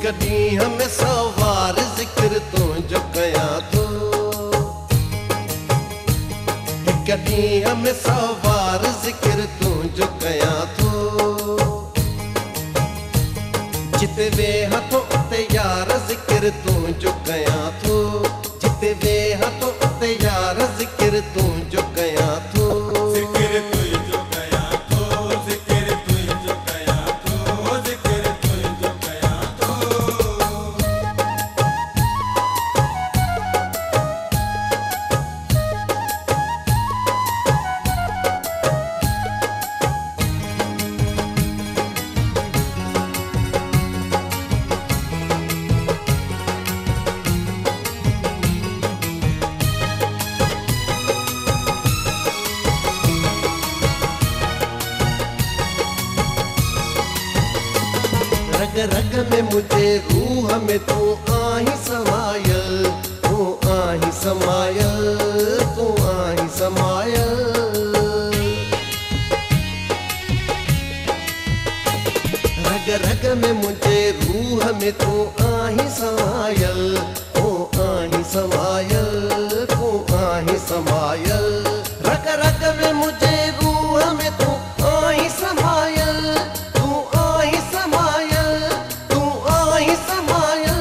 ॾींहं में सवार ज़िक्र तुंहिंजो कयां थो, हिक ॾींहं में सवार ज़िक्र तुंहिंजो कयां थो। जिते वेहां थो उते यार ज़िक्र तुंहिंजो कयां थो, जिते वेहां थो उते यार ज़िक्र तुंहिंजो कयां थो। ज़िक्र तुंहिंजो कयां थो, ज़िक्र तुंहिंजो कयां थो, ज़िक्र तुंहिंजो कयां थो। रग रग में मुझे रूह में तू आहीं समायल, तू आहीं समायल, तू आहीं समायल। रग रग में मुझे रूह में तू आहीं समायल, तू आहीं समायल, तू आहीं समायल। रग रग में मुझे रूह में तू आहीं समायल, तू आहीं समायल, तू आहीं समायल।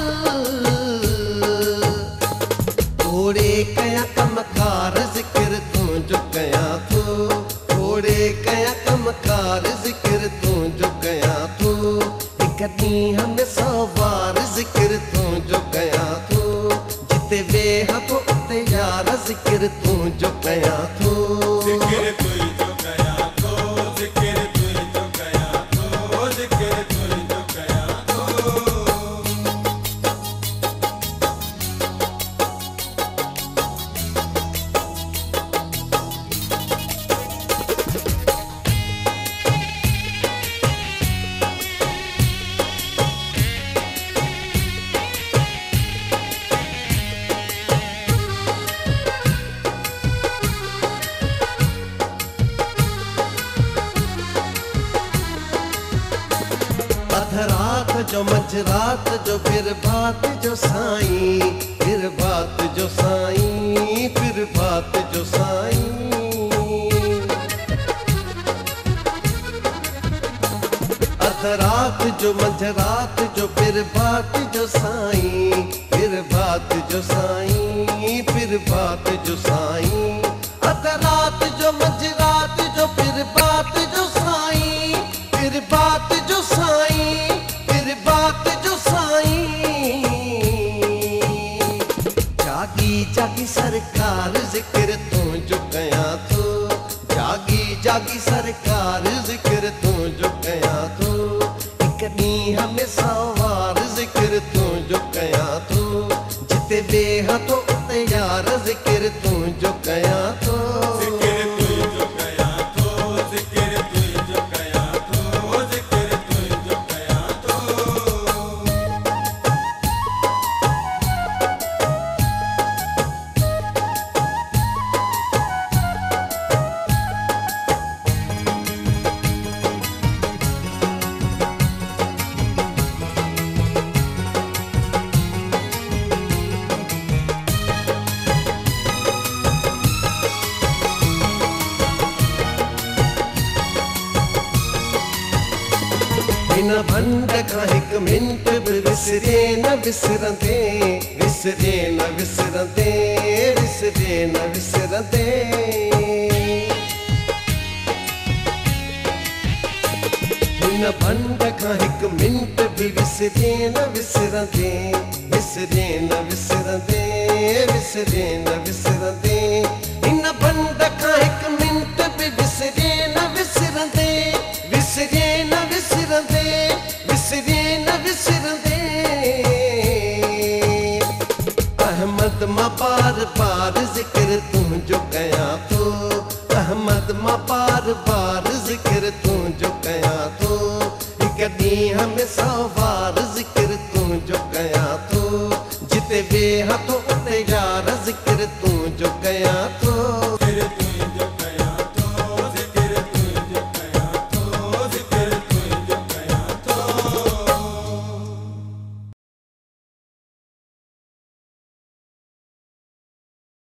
थोड़े कया कमकार ज़िक्र तुंहिंजो कयां थो, थोड़े कया कमकार ज़िक्र तुंहिंजो कयां थो। हिक ॾींहं में सवार ज़िक्र तुंहिंजो कयां थो, जिते वेहां थो उते यार ज़िक्र तुंहिंजो कयां थो। ज़िक्र तुंहिंजो कयां थो, ज़िक्र तुंहिंजो कयां थो, ज़िक्र तुंहिंजो कयां थो। अध रात जो मझरात जो फिर बात जो साईं, फिर बात जो साईं, फिर बात जो साईं। अध रात जो मझरात जो फिर बात जो साईं, फिर बात जो साईं, फिर बात जो साईं। अध रात जो मझरात जो फिर बात जो साईं, फिर बात जो साईं, फिर बात जो साईं। जागी जागी सरकार ज़िक्र तुंहिंजो कयां थो, जागी जागी सरकार ज़िक्र तुंहिंजो कयां थो। हिक ॾींहं में सवार ज़िक्र तुंहिंजो कयां थो, जिते वेहां थो उते यार ज़िक्र तुंहिंजो कयां थो। ज़िक्र तुंहिंजो कयां थो, ज़िक्र तुंहिंजो कयां थो, ज़िक्र तुंहिंजो कयां थो। हिन भंड खां हिक मिंट बि विसरे न विसरंदे, विसरे न विसरंदे, विसरे न विसरंदे। हिन भंड खां हिक मिंट बि विसरे न विसरंदे, विसरे न विसरंदे, विसरे न विसरंदे। हिन भंड खां हिक मिंट बि विसरे न विसरंदे, विसरे न विसरंदे, विसरे न विसरंदे। अहमद मां पार पार ज़िक्र तुंहिंजो कयां थो, अहमद मां पार पार ज़िक्र तुंहिंजो